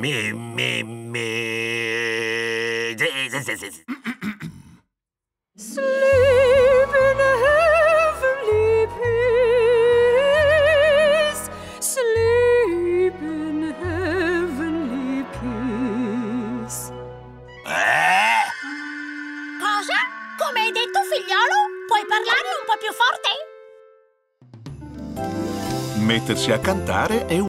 Sleep in heavenly peace. Sleep in heavenly peace. Cosa? Come hai detto, figliolo? Puoi parlare un po' più forte? Mettersi a cantare è